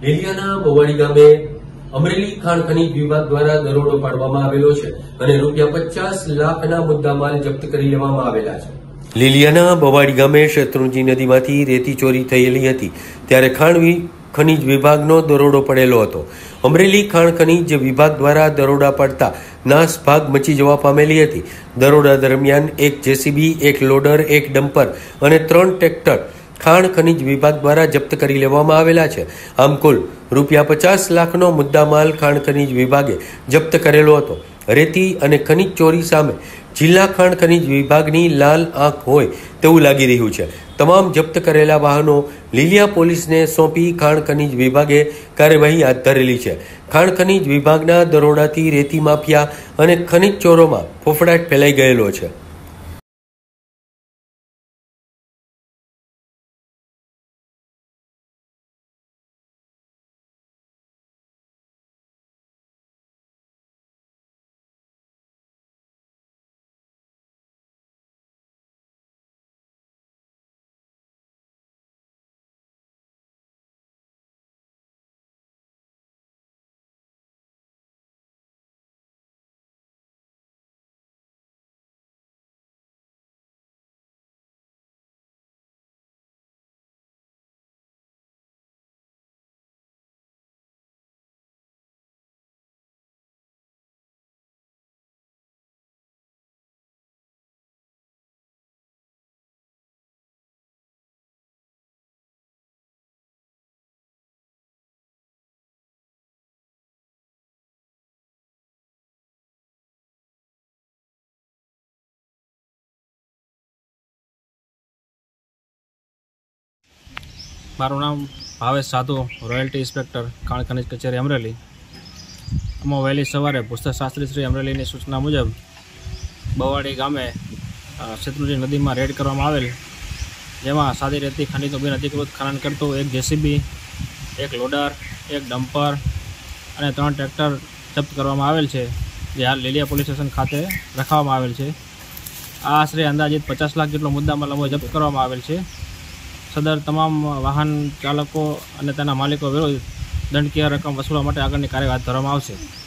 લીલિયાના બવાડી ગામે અમરેલી ખાણ ખનીજ વિભાગ દ્વારા દરોડો પાડવામાં આવેલો છે અને ₹50 લાખના મુદ્દામાલ જપ્ત કરી લેવામાં આવેલા છે। લીલિયાના બવાડી ગામે શેત્રુંજી નદીમાંથી રેતી ચોરી થયેલી હતી ત્યારે ખાણ ખનીજ વિભાગનો દરોડો પડેલો હતો। અમરેલી ખાણ ખનીજ વિભાગ દ્વારા દરોડા પડતા નાસભાગ મચી જવા પામેલી હતી। દરોડા દરમિયાન એક જેસીબી, એક લોડર, એક ડમ્પર અને 3 ટ્રેક્ટર ખાણ ખનીજ વિભાગ દ્વારા જપ્ત કરી લેવામાં આવેલા છે। આમ કુલ ₹50 લાખનો મુદ્દામાલ ખાણ ખનીજ વિભાગે જપ્ત કરેલો હતો। રેતી અને ખનીજ ચોરી સામે જિલ્લા ખાણ ખનીજ વિભાગની લાલ આંખ હોય તેવું લાગી રહ્યું છે। તમામ જપ્ત કરેલા વાહનો લીલિયા પોલીસને સોંપી ખાણ ખનીજ વિભાગે કાર્યવાહી હાથ ધરેલી છે। ખાણ ખનીજ વિભાગના દરોડાથી રેતી માફિયા અને ખનીજ ચોરોમાં ફફડાટ ફેલાઈ ગયેલો છે। મારું નામ ભાવેશ સાધુ, રોયલ્ટી ઇન્સ્પેક્ટર ખાણ ખનીજ કચેરી અમરેલી। અમે વહેલી સવારે ભૂસ્તર શાસ્ત્રી શ્રી અમરેલીની સૂચના મુજબ બવાડી ગામે શેત્રુંજી નદીમાં રેડ કરવામાં આવેલ, જેમાં સાદી રેતી ખનીજનું બિન અધિકૃત ખનન કરતું એક જેસીબી, એક લોડર, એક ડમ્પર અને 3 ટ્રેક્ટર જપ્ત કરવામાં આવેલ છે, જે હાલ લીલિયા પોલીસ સ્ટેશન ખાતે રખાવવામાં આવેલ છે। આ આશરે અંદાજિત 50 લાખ જેટલો મુદ્દામાલ અમો જપ્ત કરવામાં આવેલ છે। સદર તમામ વાહન ચાલકો અને તેના માલિકો વિરુદ્ધ દંડકીય રકમ વસૂલવા માટે આગળની કાર્યવાહી હાથ ધરવામાં આવશે।